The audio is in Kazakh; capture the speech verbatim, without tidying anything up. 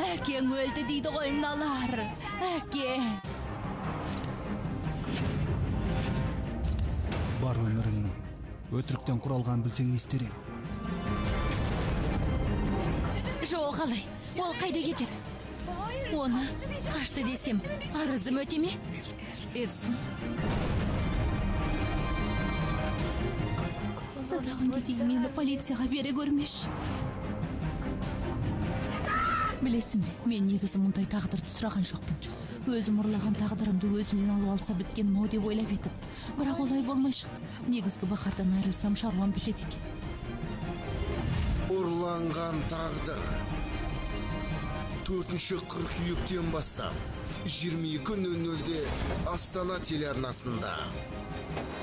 Әкең өлді дейді ғой мыналар. Әке. Бар өміріңнің өтіріктен құралған білсең не істер ең? Жоқ, қалай. Ол қайда кетеді? Оны қашты десем, арызым өте ме? Эвсун. Садағын кетейін, мені полицияға бере көрмеш. Білесің бе, мен негізі мұндай тағдырды сұраған жоқпын. Өзім ұрлаған тағдырымды өзімнен алып алса біткен мау деп ойлап едім. Бірақ олай болмай шықты. Негізгі бақардан айырылсам шаруам бітеді екен. Ұрланған тағдыр. төртінші қыркүйектен бастап жиырма екі нөл нөлде Астана телеарнасында.